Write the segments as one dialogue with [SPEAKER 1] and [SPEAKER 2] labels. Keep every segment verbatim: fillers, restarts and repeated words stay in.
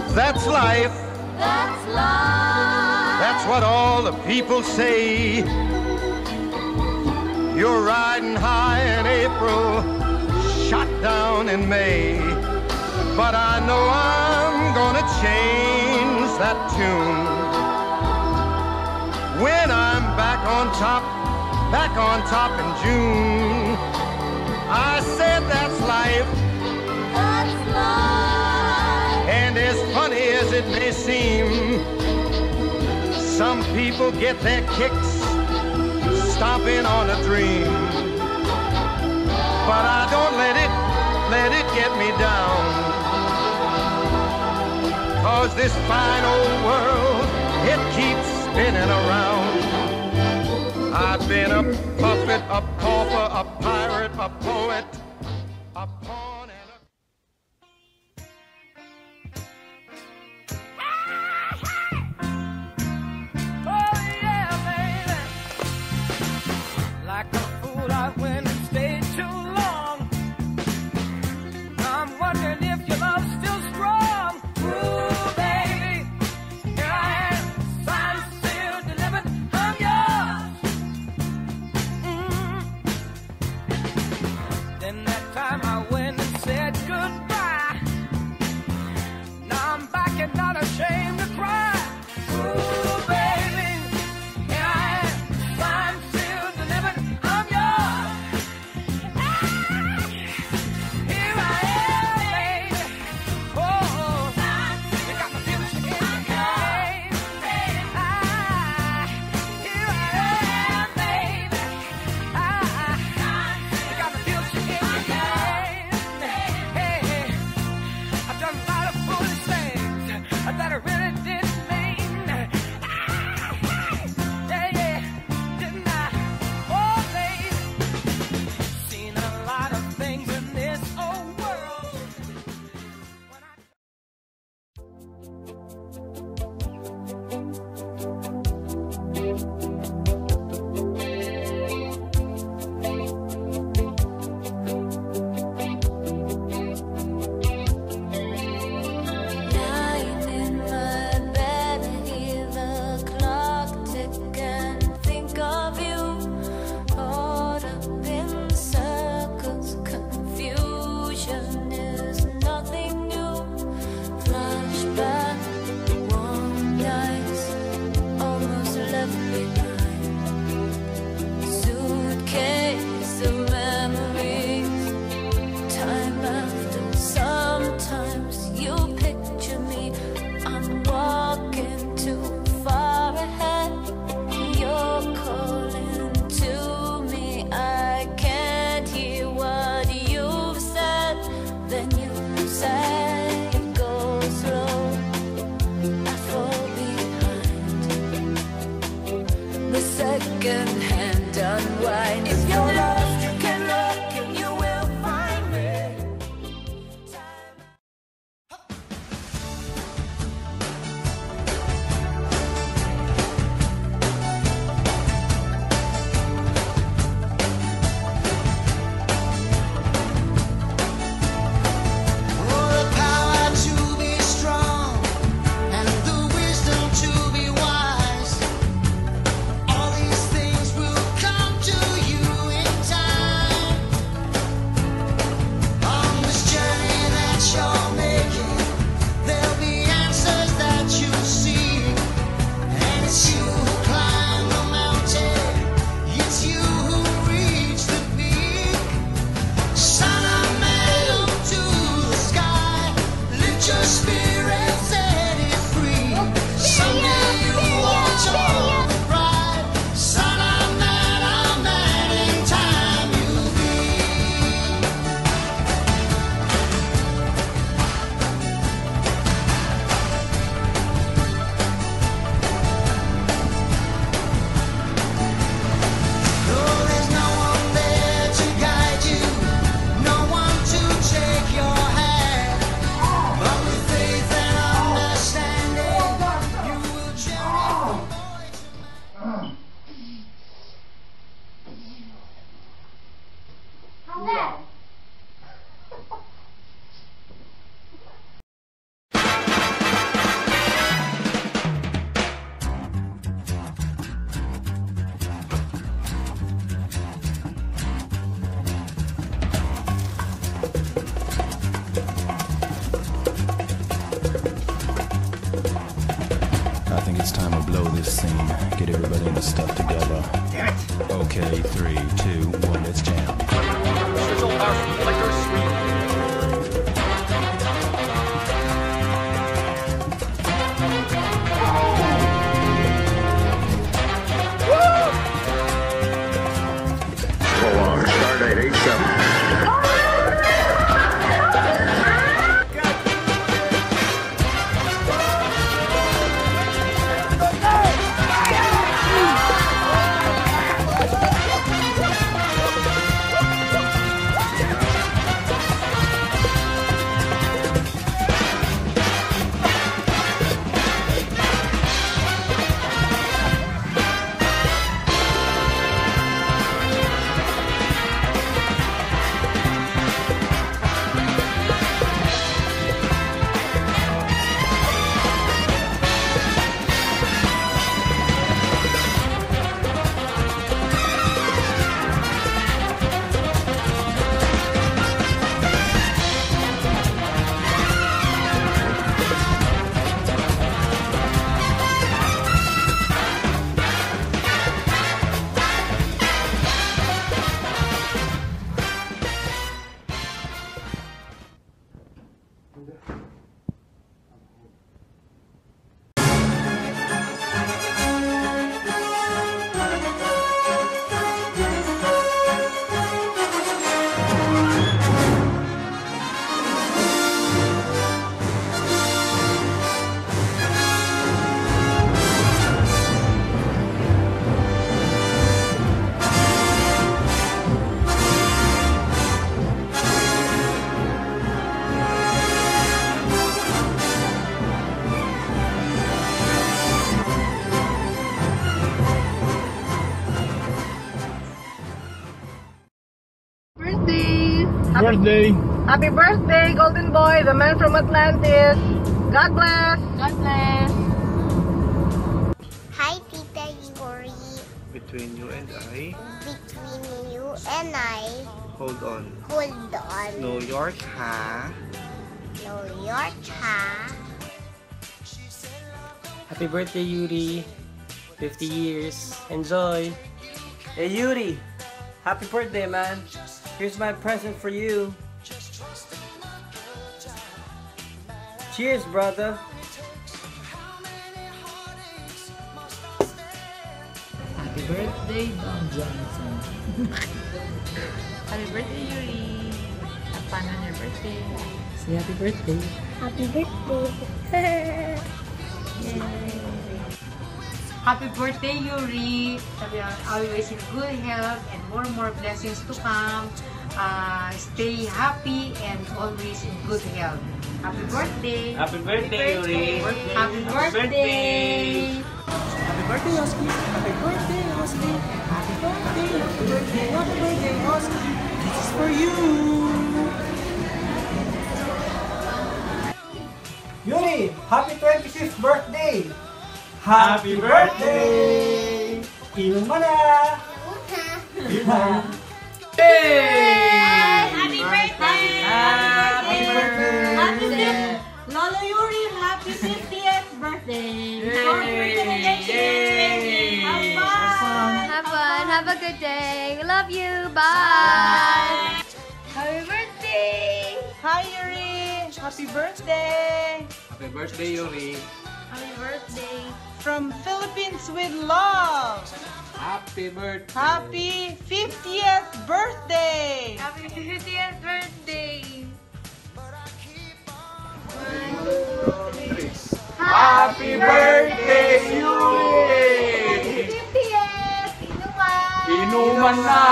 [SPEAKER 1] That's life.
[SPEAKER 2] That's life.
[SPEAKER 1] That's what all the people say. You're riding high in April, shot down in May. But I know I'm gonna change that tune when I'm back on top, back on top in June. I said that's life.
[SPEAKER 2] That's life.
[SPEAKER 1] And as funny as it may seem, some people get their kicks stomping on a dream. But I don't let it, let it get me down. 'Cause this fine old world, it keeps spinning around. I've been a puppet, a pauper, a pirate, a poet, a pawn and a...
[SPEAKER 3] Oh yeah, baby. Like a fool I went and stayed too long. I'm wondering if your love's still strong. Ooh, baby, here I am, signed, sealed, delivered, I'm yours. Mm. Then that time I went and said goodbye. Now I'm back and not ashamed to cry. Ooh, baby, here I am, signed, sealed, delivered, I'm yours. Here I am, baby. Oh, you got me feeling shaky in the game. Ah, here I am, baby. Ah, you got me feeling shaky in the game. Hey, I've done a lot of foolish things that I really didn't mean. Yeah, yeah, didn't I? Oh, baby, seen a lot of things in this old world. When I
[SPEAKER 2] Lying in my bed, I hear the clock tick and think of you. Caught up in circles, confusion is nothing new. Flashback, warm nights, almost left behind. Suitcase of memories, time after. Sometimes you picture me, I'm walking too far ahead. You're calling to me, I can't hear what you've said. Then you say, go slow, I fall behind. The second hand unwind. If you're lost, you can look and you will find me.
[SPEAKER 4] Oh, the power to be strong and the wisdom to be wise. All these things will come to you in time.
[SPEAKER 5] blow this scene. Get everybody in the stuff together.
[SPEAKER 1] Damn it!
[SPEAKER 5] Okay, three, two, one, let's jam.
[SPEAKER 1] Sizzle our flicker sweet.
[SPEAKER 6] Alarm, start at eight seven.
[SPEAKER 7] Birthday!
[SPEAKER 8] Happy birthday, Golden Boy, the man from Atlantis. God bless. God bless.
[SPEAKER 9] Hi, Tita Yuri.
[SPEAKER 7] Between you and I,
[SPEAKER 9] Between you and I,
[SPEAKER 7] hold on.
[SPEAKER 9] hold on.
[SPEAKER 7] New York, ha?
[SPEAKER 9] New York, ha?
[SPEAKER 10] Happy birthday, Yuri. fifty years. Enjoy. Hey, Yuri. Happy birthday, man. Here's my present for you. Cheers, brother.
[SPEAKER 11] Happy birthday, Don Johnson.
[SPEAKER 12] Happy birthday, Yuri. Have fun on your birthday.
[SPEAKER 11] Say happy birthday.
[SPEAKER 9] Happy birthday.
[SPEAKER 12] Yay. Happy birthday, Yuri. Sabi namin, always in good health and more and more blessings to come. Uh, stay happy and always in good health. Happy birthday.
[SPEAKER 10] Happy birthday, Yuri.
[SPEAKER 12] Happy birthday.
[SPEAKER 11] Happy birthday, Oski. Happy birthday, Oski. Happy birthday, happy birthday, happy birthday, Oski. This is for you.
[SPEAKER 10] Yuri, happy twenty-fifth birthday. Happy birthday. Inom mo na. Hey!
[SPEAKER 12] Happy birthday.
[SPEAKER 10] Happy birthday.
[SPEAKER 12] Happy birthday. Lolo Yuri, happy fiftieth birthday.
[SPEAKER 10] Yay!
[SPEAKER 12] Have fun.
[SPEAKER 2] Have fun. Have a good day. We love you. Bye. Happy birthday.
[SPEAKER 8] Hi, Yuri. Happy birthday.
[SPEAKER 10] Happy birthday, Yuri.
[SPEAKER 2] Happy birthday.
[SPEAKER 8] From Philippines with love.
[SPEAKER 10] Happy birthday.
[SPEAKER 8] Happy fiftieth birthday.
[SPEAKER 2] Happy fiftieth birthday.
[SPEAKER 10] Happy birthday, Yuri!
[SPEAKER 2] fiftieth. Inuman.
[SPEAKER 10] Inuman na!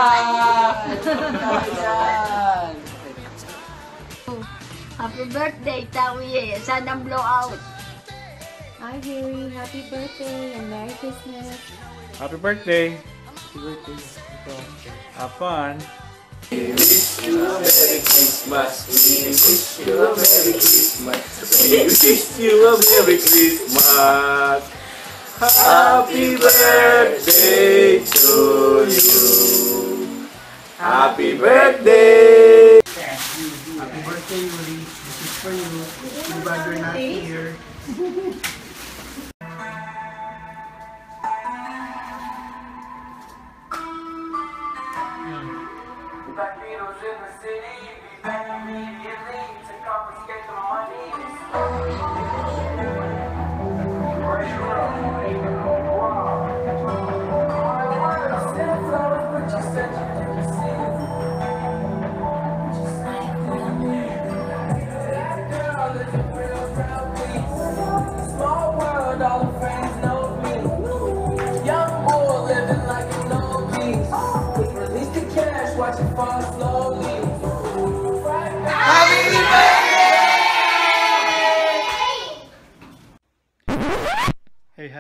[SPEAKER 2] Happy birthday, Tawi. Sana blow out.
[SPEAKER 13] Hi, Yuri. Happy birthday and Merry Christmas.
[SPEAKER 7] Happy birthday.
[SPEAKER 10] Happy birthday.
[SPEAKER 7] Have fun.
[SPEAKER 14] We wish you a Merry Christmas. We wish you a Merry Christmas. We wish you a Merry Christmas. Happy birthday to you. Happy birthday.
[SPEAKER 10] Happy birthday, Yuri. This is for you. Too bad you're not here.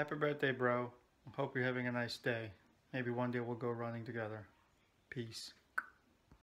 [SPEAKER 15] happy birthday, bro. Hope you're having a nice day. Maybe one day we'll go running together. Peace.